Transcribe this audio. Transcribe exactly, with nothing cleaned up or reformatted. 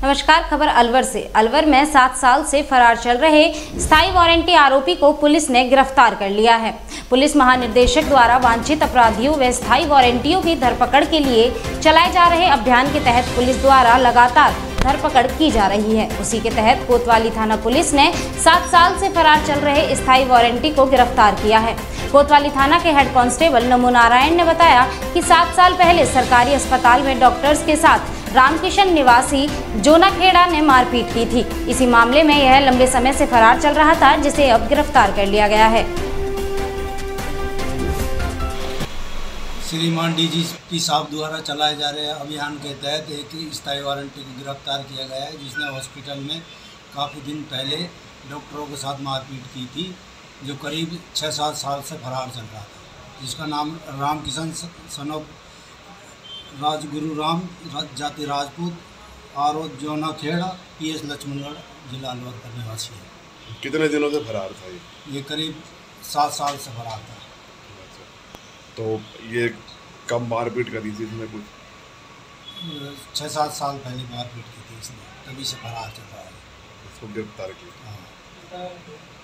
नमस्कार। खबर अलवर से। अलवर में सात साल से फरार चल रहे स्थायी वारंटी आरोपी को पुलिस ने गिरफ्तार कर लिया है। पुलिस महानिदेशक द्वारा वांछित अपराधियों व स्थायी वारंटियों की धरपकड़ के लिए चलाए जा रहे अभियान के तहत पुलिस द्वारा लगातार धरपकड़ की जा रही है। उसी के तहत कोतवाली थाना पुलिस ने सात साल से फरार चल रहे स्थायी वारंटी को गिरफ्तार किया है। कोतवाली थाना के हेड कांस्टेबल नमो नारायण ने बताया कि सात साल पहले सरकारी अस्पताल में डॉक्टर्स के साथ रामकिशन निवासी जोनाखेड़ा ने मारपीट की थी। इसी मामले में यह लंबे समय से फरार चल रहा था, जिसे अब गिरफ्तार कर लिया गया है। श्रीमान डीजीपी साहब द्वारा चलाए जा रहे अभियान के तहत एक स्थायी वारंटी को गिरफ्तार किया गया है, जिसने हॉस्पिटल में काफ़ी दिन पहले डॉक्टरों के साथ मारपीट की थी, जो करीब छः सात साल से फरार चल रहा था, जिसका नाम रामकिशन सनोप राजगुरु राम जाति Rajput R O Jonakheda P S Laxmangarh जिला अलवर का निवासी है। कितने दिनों से फरार था ये? ये करीब सात साल से फरार था। तो ये कब मारपीट करी थी इसने? कुछ छः सात साल पहले मारपीट की थी इसने, तभी से फरार चल रहा है। इसको गिरफ्तार किया। हाँ।